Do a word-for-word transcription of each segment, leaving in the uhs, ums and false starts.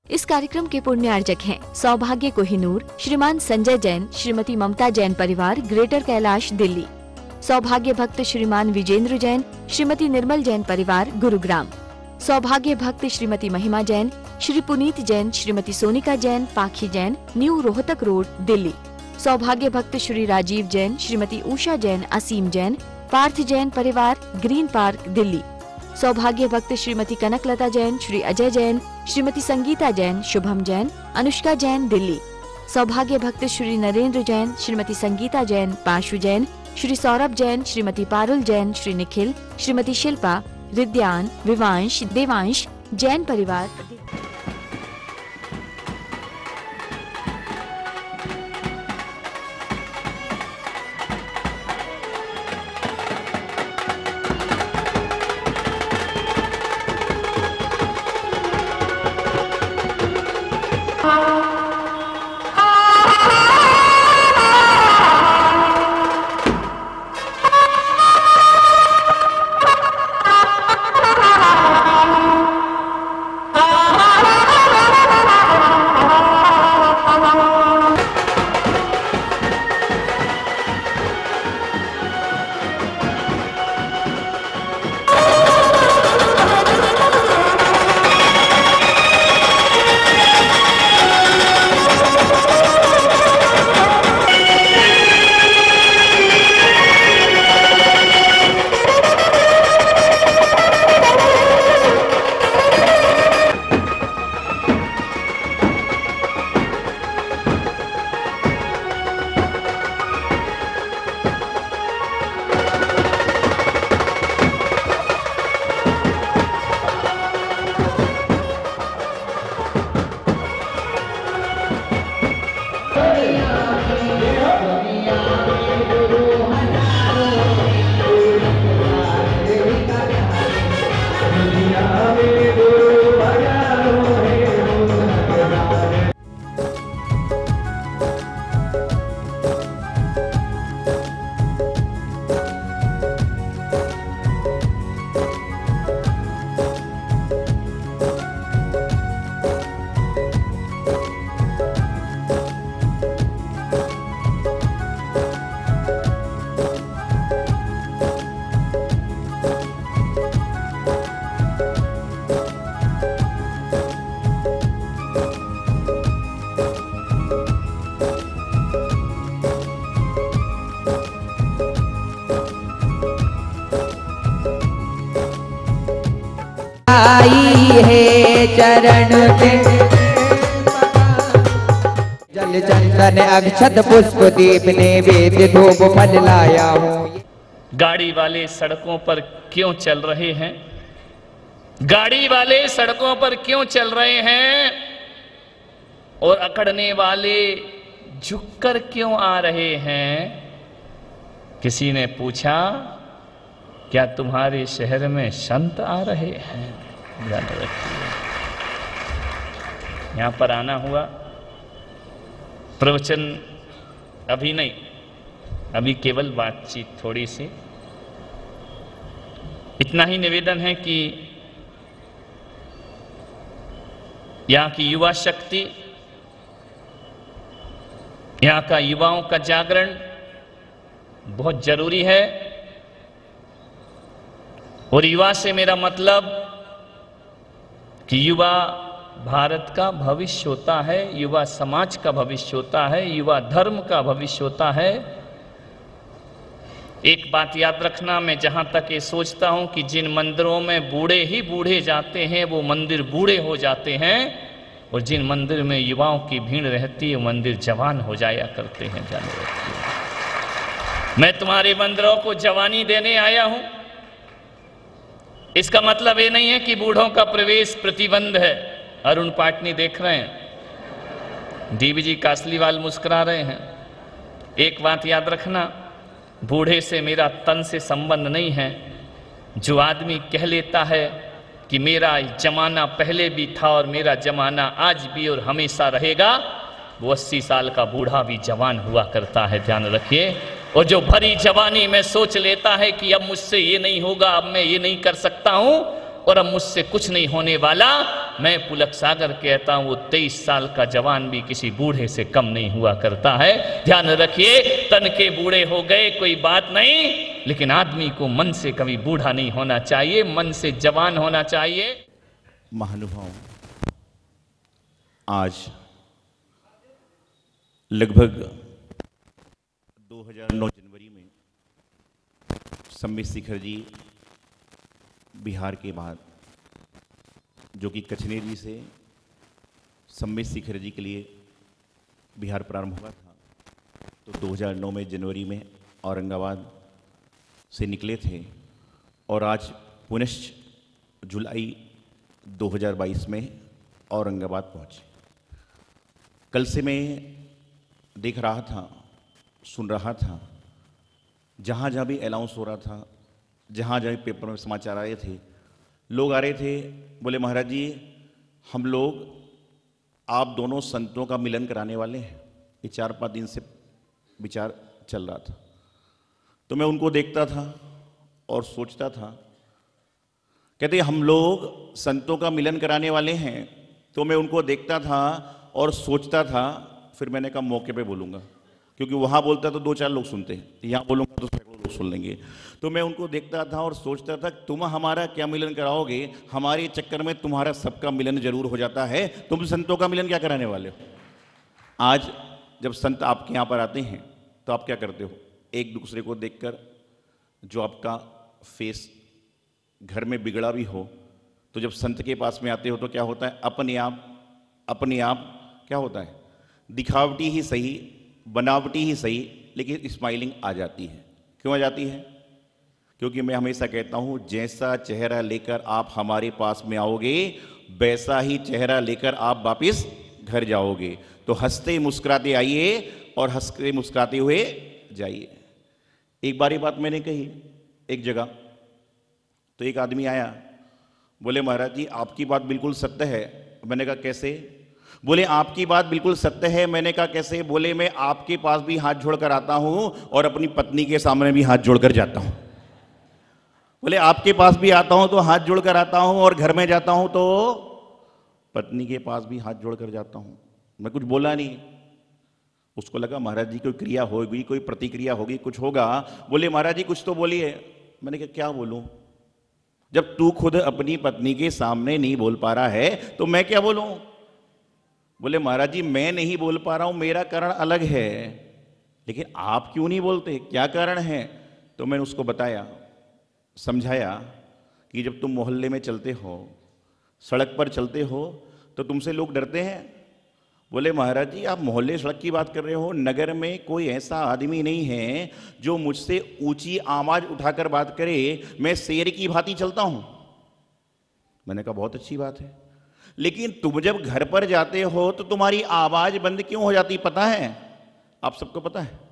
इस कार्यक्रम के पुण्यार्जक हैं सौभाग्य कोहिनूर, श्रीमान संजय जैन, श्रीमती ममता जैन परिवार, ग्रेटर कैलाश, दिल्ली। सौभाग्य भक्त श्रीमान विजेंद्र जैन, श्रीमती निर्मल जैन परिवार, गुरुग्राम। सौभाग्य भक्त श्रीमती महिमा जैन, श्री पुनीत जैन, श्रीमती सोनिका जैन, पाखी जैन, न्यू रोहतक रोड, दिल्ली। सौभाग्य भक्त श्री राजीव जैन, श्रीमती उषा जैन, असीम जैन, पार्थ जैन परिवार, ग्रीन पार्क, दिल्ली। सौभाग्य भक्त श्रीमती कनकलता जैन, श्री अजय जैन, श्रीमती संगीता जैन, शुभम जैन, अनुष्का जैन, दिल्ली। सौभाग्य भक्त श्री नरेंद्र जैन, श्रीमती संगीता जैन, पाशु जैन, श्री सौरभ जैन, श्रीमती पारुल जैन, श्री निखिल, श्रीमती शिल्पा, रिद्यान, विवांश, देवांश जैन परिवार। आई है चरण में जल चंदन अक्षत पुष्प दीप नैवेद्य धूप फल लाया हूँ। गाड़ी वाले सड़कों पर क्यों चल रहे हैं? गाड़ी वाले सड़कों पर क्यों चल रहे हैं? और अकड़ने वाले झुककर क्यों आ रहे हैं? किसी ने पूछा, क्या तुम्हारे शहर में संत आ रहे हैं? ध्यान रखिए, यहां पर आना हुआ। प्रवचन अभी नहीं, अभी केवल बातचीत थोड़ी सी। इतना ही निवेदन है कि यहाँ की युवा शक्ति, यहाँ का युवाओं का जागरण बहुत जरूरी है। और युवा से मेरा मतलब कि युवा भारत का भविष्य होता है, युवा समाज का भविष्य होता है, युवा धर्म का भविष्य होता है। एक बात याद रखना, मैं जहां तक ये सोचता हूं कि जिन मंदिरों में बूढ़े ही बूढ़े जाते हैं वो मंदिर बूढ़े हो जाते हैं, और जिन मंदिर में युवाओं की भीड़ रहती है वो मंदिर जवान हो जाया करते हैं। जान रखिए, मैं तुम्हारे मंदिरों को जवानी देने आया हूं। इसका मतलब ये नहीं है कि बूढ़ों का प्रवेश प्रतिबंध है। अरुण पाटनी देख रहे हैं, डीवीजी कासलीवाल मुस्कुरा रहे हैं। एक बात याद रखना, बूढ़े से मेरा तन से संबंध नहीं है। जो आदमी कह लेता है कि मेरा जमाना पहले भी था और मेरा जमाना आज भी और हमेशा रहेगा, वो अस्सी साल का बूढ़ा भी जवान हुआ करता है। ध्यान रखिए। और जो भरी जवानी में सोच लेता है कि अब मुझसे ये नहीं होगा, अब मैं ये नहीं कर सकता हूं और अब मुझसे कुछ नहीं होने वाला, मैं पुलक सागर कहता हूं वो तेईस साल का जवान भी किसी बूढ़े से कम नहीं हुआ करता है। ध्यान रखिए, तन के बूढ़े हो गए कोई बात नहीं, लेकिन आदमी को मन से कभी बूढ़ा नहीं होना चाहिए, मन से जवान होना चाहिए। महानुभाव, आज लगभग दो हज़ार नौ जनवरी में सम्बित शिखर जी बिहार के बाद, जो कि कचनेरी से सम्बित शिखर जी के लिए बिहार प्रारंभ हुआ था, तो दो हज़ार नौ में जनवरी में औरंगाबाद से निकले थे और आज पुनश्च जुलाई दो हज़ार बाईस में औरंगाबाद पहुंचे। कल से मैं देख रहा था, सुन रहा था, जहाँ जहाँ भी अनाउंस हो रहा था, जहाँ जहाँ भी पेपर में समाचार आ रहे थे, लोग आ रहे थे, बोले महाराज जी हम लोग आप दोनों संतों का मिलन कराने वाले हैं। ये चार पाँच दिन से विचार चल रहा था। तो मैं उनको देखता था और सोचता था, कहते हम लोग संतों का मिलन कराने वाले हैं। तो मैं उनको देखता था और सोचता था, फिर मैंने कहा मौके पे बोलूँगा, क्योंकि वहाँ बोलता तो दो चार लोग सुनते हैं, यहाँ बोलूँगा तो सैकड़ों लोग सुन लेंगे। तो मैं उनको देखता था और सोचता था, तुम हमारा क्या मिलन कराओगे, हमारे चक्कर में तुम्हारा सबका मिलन जरूर हो जाता है, तुम संतों का मिलन क्या कराने वाले हो। आज जब संत आपके यहाँ पर आते हैं तो आप क्या करते हो, एक दूसरे को देखकर, जो आपका फेस घर में बिगड़ा भी हो, तो जब संत के पास में आते हो तो क्या होता है, अपने आप अपने आप क्या होता है, दिखावटी ही सही, बनावटी ही सही, लेकिन स्माइलिंग आ जाती है। क्यों आ जाती है? क्योंकि मैं हमेशा कहता हूं, जैसा चेहरा लेकर आप हमारे पास में आओगे, वैसा ही चेहरा लेकर आप वापिस घर जाओगे। तो हंसते मुस्कुराते आइए और हंसते मुस्कुराते हुए जाइए। एक बार ये बात मैंने कही एक जगह, तो एक आदमी आया, बोले महाराज जी आपकी बात बिल्कुल सत्य है। मैंने कहा कैसे? बोले आपकी बात बिल्कुल सत्य है। मैंने कहा कैसे? बोले मैं आपके पास भी हाथ जोड़कर आता हूं और अपनी पत्नी के सामने भी हाथ जोड़कर जाता हूं। बोले आपके पास भी आता हूं तो हाथ जोड़कर आता हूं, और घर में जाता हूं तो पत्नी के पास भी हाथ जोड़कर जाता हूं। मैं कुछ बोला नहीं। उसको लगा महाराज जी कोई क्रिया होगी, कोई प्रतिक्रिया होगी, कुछ होगा। बोले महाराज जी कुछ तो बोलिए। मैंने कहा क्या बोलूं, जब तू खुद अपनी पत्नी के सामने नहीं बोल पा रहा है तो मैं क्या बोलूं। बोले महाराज जी मैं नहीं बोल पा रहा हूं, मेरा कारण अलग है, लेकिन आप क्यों नहीं बोलते, क्या कारण है? तो मैंने उसको बताया, समझाया कि जब तुम मोहल्ले में चलते हो, सड़क पर चलते हो, तो तुमसे लोग डरते हैं। बोले महाराज जी आप मोहल्ले सड़क की बात कर रहे हो, नगर में कोई ऐसा आदमी नहीं है जो मुझसे ऊंची आवाज उठाकर बात करे, मैं शेर की भांति चलता हूं। मैंने कहा बहुत अच्छी बात है, लेकिन तुम जब घर पर जाते हो तो तुम्हारी आवाज बंद क्यों हो जाती, पता है? आप सबको पता है?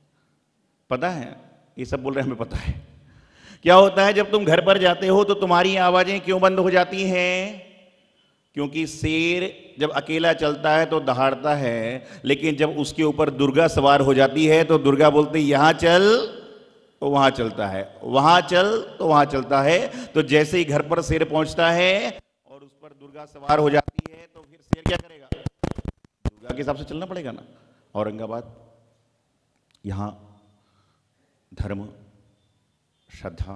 पता है? ये सब बोल रहे हैं हमें पता है। क्या होता है जब तुम घर पर जाते हो तो तुम्हारी आवाजें क्यों बंद हो जाती हैं? क्योंकि शेर जब अकेला चलता है तो दहाड़ता है, लेकिन जब उसके ऊपर दुर्गा सवार हो जाती है तो दुर्गा बोलती यहां चल तो वहां चलता है, वहां चल तो वहां चलता है। तो जैसे ही घर पर शेर पहुंचता है और उस पर दुर्गा सवार हो जाती है तो फिर शेर क्या करेगा, दुर्गा के हिसाब से चलना पड़ेगा ना। औरंगाबाद, यहां धर्म, श्रद्धा,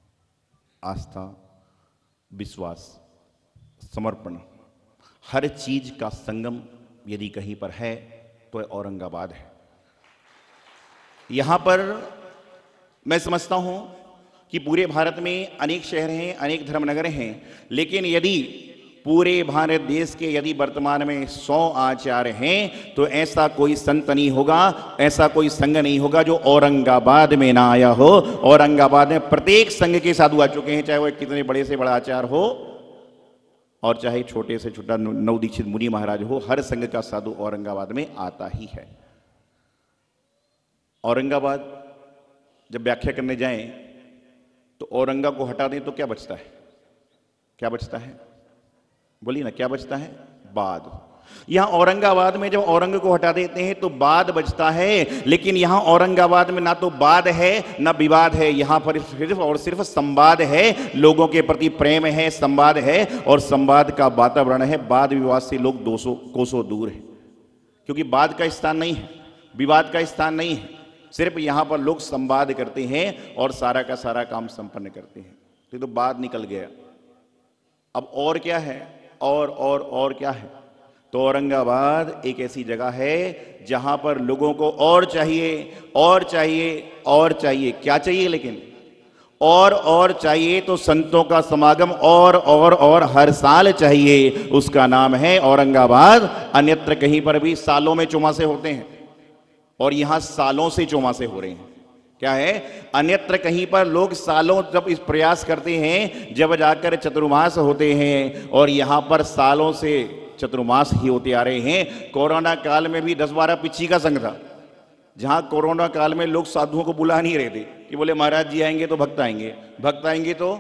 आस्था, विश्वास, समर्पण, हर चीज का संगम यदि कहीं पर है तो औरंगाबाद है। यहां पर मैं समझता हूं कि पूरे भारत में अनेक शहर हैं, अनेक धर्मनगर हैं, लेकिन यदि पूरे भारत देश के यदि वर्तमान में सौ आचार्य हैं तो ऐसा कोई संत नहीं होगा, ऐसा कोई संघ नहीं होगा जो औरंगाबाद में ना आया हो। औरंगाबाद में प्रत्येक संघ के साधु आ चुके हैं, चाहे वो कितने बड़े से बड़ा आचार्य हो और चाहे छोटे से छोटा नवदीक्षित मुनि महाराज हो, हर संघ का साधु औरंगाबाद में आता ही है। औरंगाबाद जब व्याख्या करने जाएं तो औरंगा को हटा दें तो क्या बचता है? क्या बचता है? बोलिए ना, क्या बचता है? बाद। यहां औरंगाबाद में जब औरंग को हटा देते हैं तो बाद बचता है, लेकिन यहां औरंगाबाद में ना तो बाद है ना विवाद है, यहां पर सिर्फ और सिर्फ संवाद है, लोगों के प्रति प्रेम है, संवाद है और संवाद का वातावरण है। वाद विवाद से लोग दो सौ कोसों दूर है, क्योंकि वाद का स्थान नहीं है, विवाद का स्थान नहीं है, सिर्फ यहां पर लोग संवाद करते हैं और सारा का सारा काम संपन्न करते हैं। तो, तो बात निकल गया। अब और क्या है, और और और क्या है? तो औरंगाबाद एक ऐसी जगह है जहां पर लोगों को और चाहिए, और चाहिए, और चाहिए। क्या चाहिए? लेकिन और और चाहिए तो संतों का समागम और और और हर साल चाहिए। उसका नाम है औरंगाबाद। अन्यत्र कहीं पर भी सालों में चौमासे होते हैं और यहां सालों से चौमासे हो रहे हैं। क्या है? अन्यत्र कहीं पर लोग सालों जब इस प्रयास करते हैं, जब जाकर चतुर्मास होते हैं, और यहां पर सालों से चतुर्मास ही होते आ रहे हैं। कोरोना काल में भी दस बारह पिच्ची का संग था, जहां कोरोना काल में लोग साधुओं को बुला नहीं रहे थे कि बोले महाराज जी आएंगे तो भक्त आएंगे, भक्त आएंगे तो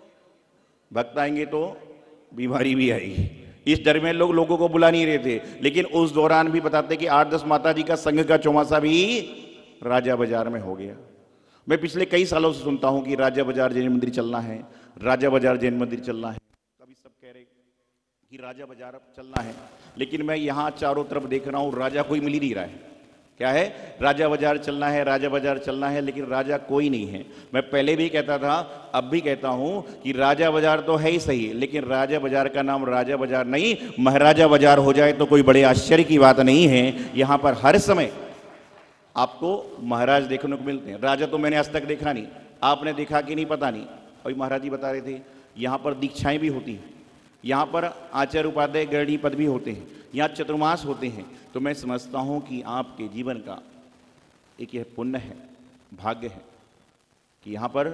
भक्त आएंगे तो बीमारी भी आएगी। इस डर में लोग लोगों को बुला नहीं रहे थे। लेकिन उस दौरान भी बताते कि आठ दस माता जी का संघ का चौमासा भी राजा बाजार में हो गया। मैं पिछले कई सालों से सुनता हूं कि राजा बाजार जैन मंदिर चलना है, राजा बाजार जैन मंदिर चलना है। कभी सब कह रहे कि राजा बाजार चलना है, लेकिन मैं यहां चारों तरफ देख रहा हूं राजा कोई मिल ही नहीं रहा है। क्या है? राजा बाजार चलना है, राजा बाजार चलना है, लेकिन राजा कोई नहीं है। मैं पहले भी कहता था, अब भी कहता हूं कि राजा बाजार तो है ही सही, लेकिन राजा बाजार का नाम राजा बाजार नहीं, महाराजा बाजार हो जाए तो कोई बड़े आश्चर्य की बात नहीं है। यहां पर हर समय आपको महाराज देखने को मिलते हैं। राजा तो मैंने आज तक देखा नहीं, आपने देखा कि नहीं पता नहीं। अभी महाराज जी बता रहे थे यहां पर दीक्षाएं भी होती हैं, यहां पर आचार्य उपाध्याय गढ़ी पद भी होते हैं, यहाँ चतुर्मास होते हैं। तो मैं समझता हूं कि आपके जीवन का एक यह पुण्य है, भाग्य है कि यहाँ पर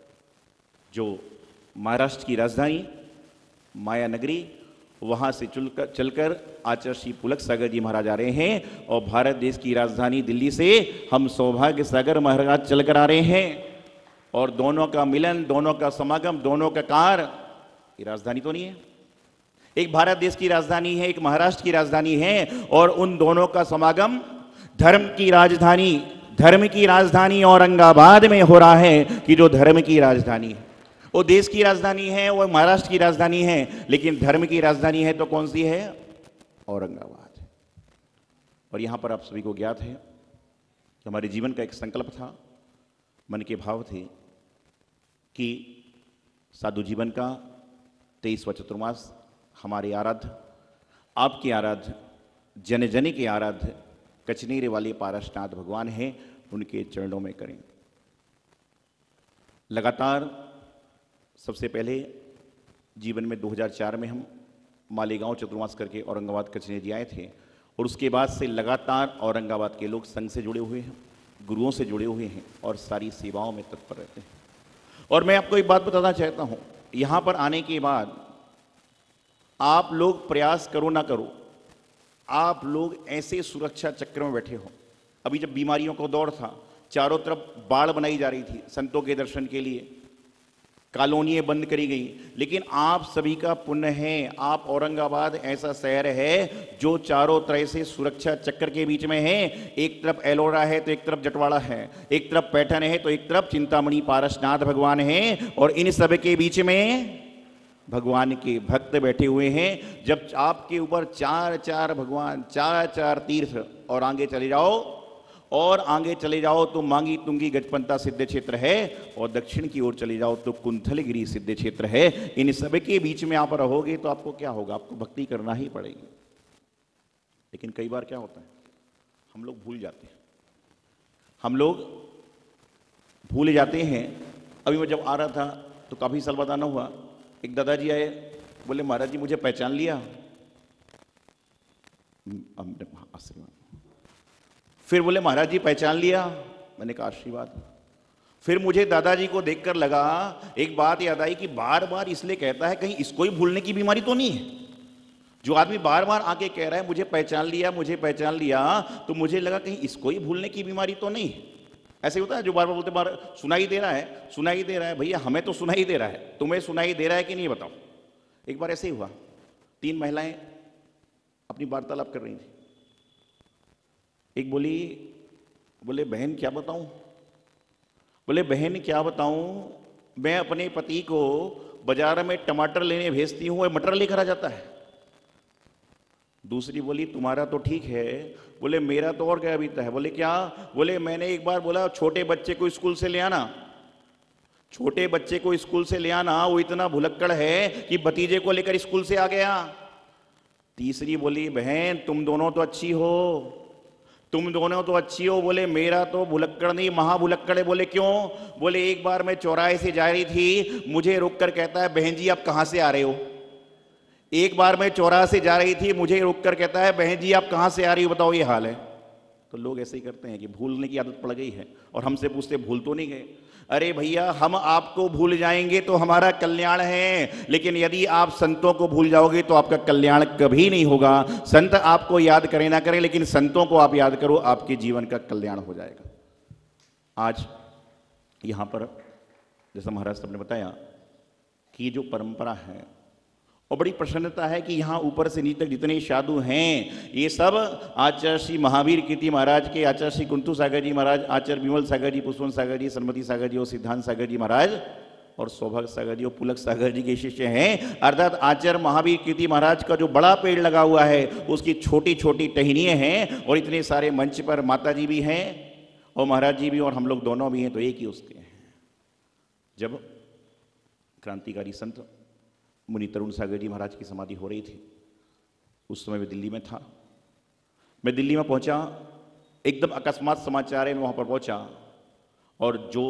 जो महाराष्ट्र की राजधानी माया नगरी, वहाँ से चलकर चलकर आचार्य श्री पुलक सागर जी महाराज आ रहे हैं, और भारत देश की राजधानी दिल्ली से हम सौभाग्य सागर महाराज चलकर आ रहे हैं। और दोनों का मिलन, दोनों का समागम, दोनों का कार, ये राजधानी तो नहीं है? एक भारत देश की राजधानी है, एक महाराष्ट्र की राजधानी है, और उन दोनों का समागम धर्म की राजधानी, धर्म की राजधानी औरंगाबाद में हो रहा है, कि जो धर्म की राजधानी है, वो देश की राजधानी है, वो महाराष्ट्र की राजधानी है, लेकिन धर्म की राजधानी है तो कौन सी है? औरंगाबाद। और यहां पर आप सभी को ज्ञात है कि हमारे जीवन का एक संकल्प था, मन के भाव थे कि साधु जीवन का तेईसवां चतुर्मास हमारे आराध्य, आपके आराध्य, जन जन के आराध्य कचनेरे वाले पारसनाथ भगवान हैं, उनके चरणों में करें। लगातार सबसे पहले जीवन में दो हज़ार चार में हम मालेगांव चतुर्मास करके औरंगाबाद कचनेरी आए थे, और उसके बाद से लगातार औरंगाबाद के लोग संघ से जुड़े हुए हैं, गुरुओं से जुड़े हुए हैं, और सारी सेवाओं में तत्पर रहते हैं। और मैं आपको एक बात बताना चाहता हूं, यहां पर आने के बाद आप लोग प्रयास करो ना करो, आप लोग ऐसे सुरक्षा चक्र में बैठे हो। अभी जब बीमारियों का दौर था, चारों तरफ बाड़ बनाई जा रही थी संतों के दर्शन के लिए, कॉलोनियां बंद करी गई, लेकिन आप सभी का पुण्य है, आप औरंगाबाद ऐसा शहर है जो चारों तरह से सुरक्षा चक्र के बीच में है। एक तरफ एलोरा है तो एक तरफ जटवाड़ा है, एक तरफ पैठन है तो एक तरफ चिंतामणि पारसनाथ भगवान है, और इन सब के बीच में भगवान के भक्त बैठे हुए हैं। जब आपके ऊपर चार चार भगवान, चार चार तीर्थ, और आगे चले जाओ और आगे चले जाओ तो मांगी तुंगी गजपंता सिद्ध क्षेत्र है, और दक्षिण की ओर चले जाओ तो कुंथलगिरी सिद्ध क्षेत्र है। इन सब के बीच में आप रहोगे तो आपको क्या होगा? आपको भक्ति करना ही पड़ेगी। लेकिन कई बार क्या होता है, हम लोग भूल जाते हैं, हम लोग भूल जाते हैं। अभी मैं जब आ रहा था तो काफी साल बाद आना हुआ, एक दादाजी आए, बोले महाराज जी मुझे पहचान लिया? आशीर्वाद। फिर बोले महाराज जी पहचान लिया? मैंने कहा आशीर्वाद। फिर मुझे दादाजी को देखकर लगा, एक बात याद आई कि बार बार इसलिए कहता है कहीं इसको ही भूलने की बीमारी तो नहीं है। जो आदमी बार बार आके कह रहा है मुझे पहचान लिया, मुझे पहचान लिया, तो मुझे लगा कहीं इसको ही भूलने की बीमारी तो नहीं है। ऐसे होता है जो बार बार बोलते, बार सुनाई दे रहा है, सुनाई दे रहा है। भैया हमें तो सुनाई दे रहा है, तुम्हें सुनाई दे रहा है कि नहीं बताओ। एक बार ऐसे ही हुआ, तीन महिलाएं अपनी वार्तालाप कर रही थी। एक बोली, बोले बहन क्या बताऊं, बोले बहन क्या बताऊं, मैं अपने पति को बाजार में टमाटर लेने भेजती हूं, वह मटर लेकर आ जाता है। दूसरी बोली तुम्हारा तो ठीक है, बोले मेरा तो और क्या बीता है। बोले क्या, बोले मैंने एक बार बोला छोटे बच्चे को स्कूल से ले आना, छोटे बच्चे को स्कूल से ले आना, वो इतना भुलक्कड़ है कि भतीजे को लेकर स्कूल से आ गया। तीसरी बोली बहन तुम दोनों तो अच्छी हो, तुम दोनों तो अच्छी हो, बोले मेरा तो भुलक्कड़ नहीं महाभुलक्कड़ है। बोले क्यों, बोले एक बार मैं चौराहे से जा रही थी, मुझे रुक कर कहता है बहन जी आप कहां से आ रहे हो। एक बार मैं चौराहे से जा रही थी, मुझे रुक कर कहता है बहन जी आप कहां से आ रही हो, बताओ ये हाल है। तो लोग ऐसे ही करते हैं कि भूलने की आदत पड़ गई है, और हमसे पूछते भूल तो नहीं गए। अरे भैया हम आपको भूल जाएंगे तो हमारा कल्याण है, लेकिन यदि आप संतों को भूल जाओगे तो आपका कल्याण कभी नहीं होगा। संत आपको याद करें ना करें, लेकिन संतों को आप याद करो, आपके जीवन का कल्याण हो जाएगा। आज यहां पर जैसा महाराज साहब ने बताया कि ये जो परंपरा है, और बड़ी प्रसन्नता है कि यहाँ ऊपर से नीचे तक जितने साधु हैं ये सब आचार्य श्री महावीर कीर्ति महाराज के, आचार्य श्री कुंतु सागर जी महाराज, आचार्य विमल सागर जी, पुष्पवंत सागर जी, सरमती सागर जी और सिद्धांत सागर जी महाराज और सौभाग्य सागर जी और पुलक सागर जी के शिष्य हैं। अर्थात आचार्य महावीर कीर्ति महाराज का जो बड़ा पेड़ लगा हुआ है उसकी छोटी छोटी टहनियाँ हैं, और इतने सारे मंच पर माता जी भी हैं और महाराज जी भी और हम लोग दोनों भी हैं, तो एक ही उसके हैं। जब क्रांतिकारी संत मुनि तरुण सागर जी महाराज की समाधि हो रही थी, उस समय मैं दिल्ली में था। मैं दिल्ली में पहुंचा, एकदम अकस्मात समाचार है, मैं वहां पर पहुंचा और जो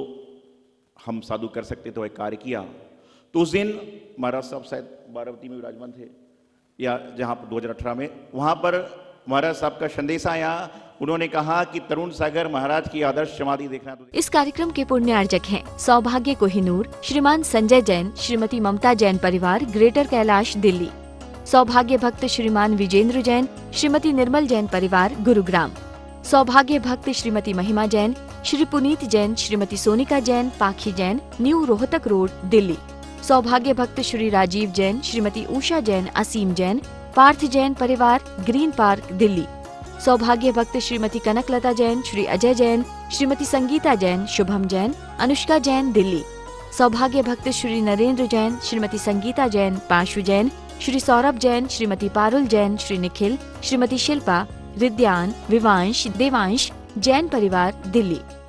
हम साधु कर सकते थे वह कार्य किया। तो उस दिन महाराज साहब शायद बारावती में विराजमान थे, या जहां पर दो हज़ार अठारह में, वहां पर महाराज साहब का संदेश आया। उन्होंने कहा कि तरुण सागर महाराज की आदर्श समाधि देखना। तो इस कार्यक्रम के पुण्यार्जक हैं सौभाग्य कोहिनूर, श्रीमान संजय जैन, श्रीमती ममता जैन परिवार, ग्रेटर कैलाश दिल्ली। सौभाग्य भक्त श्रीमान विजेंद्र जैन, श्रीमती निर्मल जैन परिवार, गुरुग्राम। सौभाग्य भक्त श्रीमती महिमा जैन, श्री पुनीत जैन, श्रीमती सोनिका जैन, पाखी जैन, न्यू रोहतक रोड, दिल्ली। सौभाग्य भक्त श्री राजीव जैन, श्रीमती उषा जैन, असीम जैन, पार्थ जैन परिवार, ग्रीन पार्क, दिल्ली। सौभाग्य भक्त श्रीमती कनकलता जैन, श्री अजय जैन, श्रीमती संगीता जैन, शुभम जैन, अनुष्का जैन, दिल्ली। सौभाग्य भक्त श्री नरेंद्र जैन, श्रीमती संगीता जैन, पाशु जैन, श्री सौरभ जैन, श्रीमती पारुल जैन, श्री निखिल, श्रीमती शिल्पा, रिद्यान, विवांश, देवांश जैन परिवार, दिल्ली।